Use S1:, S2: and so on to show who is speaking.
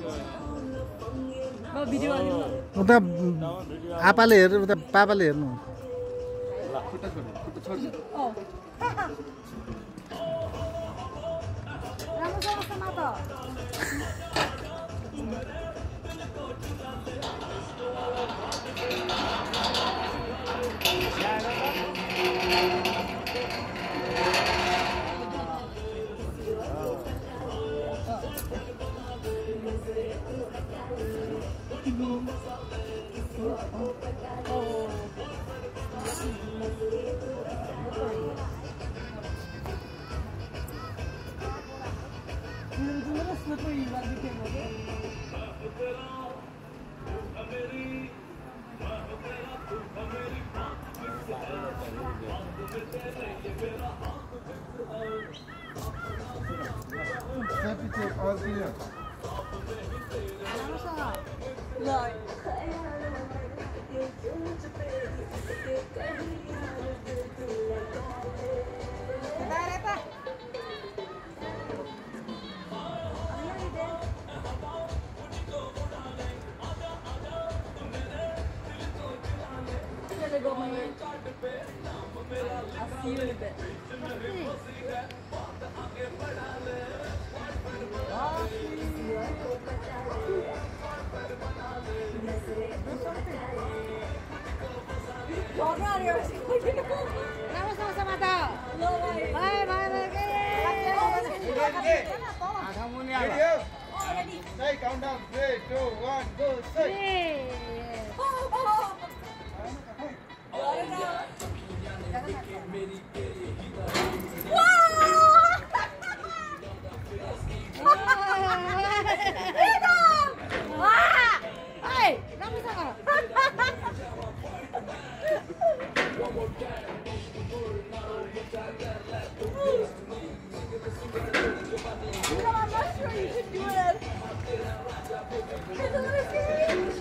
S1: उता आपाले हेर्नु उता पापाले हेर्नु
S2: I'll see you in a bit. Sama-sama tau. Bye bye bye.
S3: Say countdown 3, 2, 1, go. Say.
S2: I'm not sure you should do it. It's a little scary.